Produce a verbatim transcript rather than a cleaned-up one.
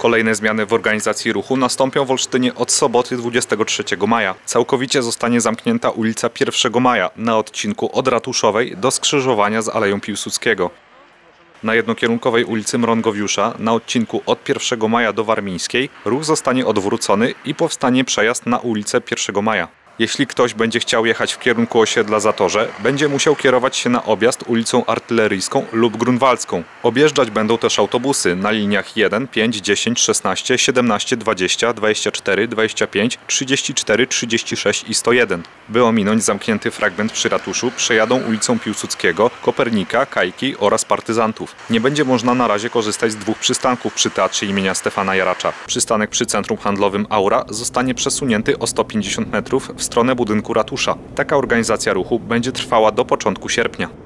Kolejne zmiany w organizacji ruchu nastąpią w Olsztynie od soboty dwudziestego trzeciego maja. Całkowicie zostanie zamknięta ulica pierwszego maja na odcinku od Ratuszowej do skrzyżowania z Aleją Piłsudskiego. Na jednokierunkowej ulicy Mrągowiusza na odcinku od pierwszego maja do Warmińskiej ruch zostanie odwrócony i powstanie przejazd na ulicę pierwszego maja. Jeśli ktoś będzie chciał jechać w kierunku osiedla Zatorze, będzie musiał kierować się na objazd ulicą Artyleryjską lub Grunwaldzką. Objeżdżać będą też autobusy na liniach jeden, pięć, dziesięć, szesnaście, siedemnaście, dwadzieścia, dwadzieścia cztery, dwadzieścia pięć, trzydzieści cztery, trzydzieści sześć i sto jeden. By ominąć zamknięty fragment przy ratuszu, przejadą ulicą Piłsudskiego, Kopernika, Kajki oraz Partyzantów. Nie będzie można na razie korzystać z dwóch przystanków przy Teatrze imienia Stefana Jaracza. Przystanek przy Centrum Handlowym Aura zostanie przesunięty o sto pięćdziesiąt metrów w stronę budynku ratusza. Taka organizacja ruchu będzie trwała do początku sierpnia.